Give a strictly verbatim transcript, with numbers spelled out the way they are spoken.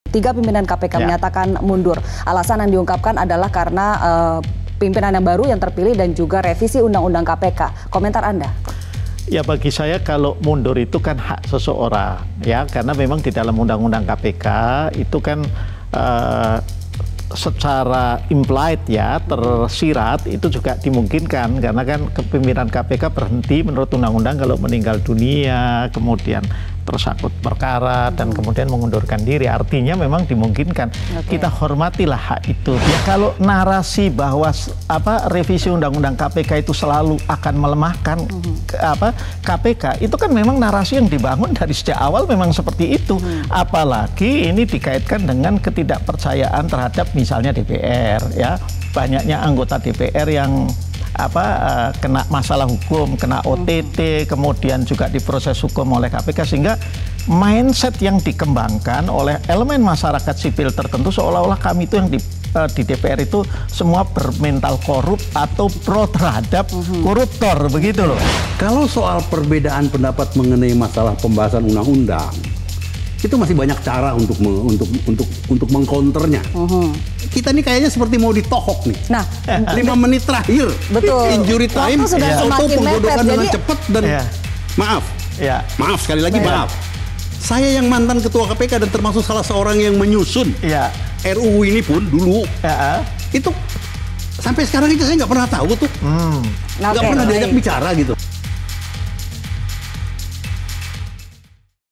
Tiga pimpinan K P K ya. menyatakan mundur. Alasan yang diungkapkan adalah karena uh, pimpinan yang baru yang terpilih dan juga revisi Undang-Undang K P K. Komentar Anda? Ya, bagi saya kalau mundur itu kan hak seseorang, ya, karena memang di dalam Undang-Undang K P K itu kan uh, secara implied ya tersirat itu juga dimungkinkan karena kan kepemimpinan K P K berhenti menurut undang-undang kalau meninggal dunia, kemudian tersangkut perkara dan kemudian mengundurkan diri. Artinya memang dimungkinkan. Okay. Kita hormatilah hak itu. Ya, kalau narasi bahwa apa revisi undang-undang K P K itu selalu akan melemahkan mm-hmm. apa K P K, itu kan memang narasi yang dibangun dari sejak awal memang seperti itu. Mm. Apalagi ini dikaitkan dengan ketidakpercayaan terhadap misalnya D P R, ya, banyaknya anggota D P R yang apa uh, kena masalah hukum, kena O T T, kemudian juga diproses hukum oleh K P K, sehingga mindset yang dikembangkan oleh elemen masyarakat sipil tertentu seolah-olah kami itu yang di, uh, di D P R itu semua bermental korup atau pro terhadap koruptor, begitu loh. Kalau soal perbedaan pendapat mengenai masalah pembahasan undang-undang, itu masih banyak cara untuk untuk untuk untuk mengcounternya. Uh-huh. Kita nih kayaknya seperti mau ditohok nih. Nah, lima menit terakhir, betul. Injury time, ya. auto penggodokan dengan jadi... cepat dan ya. maaf, ya. maaf sekali lagi ya. maaf. Saya yang mantan ketua K P K dan termasuk salah seorang yang menyusun ya. R U U ini pun dulu, ya. itu sampai sekarang itu saya nggak pernah tahu tuh, hmm. nggak okay. pernah diajak bicara gitu.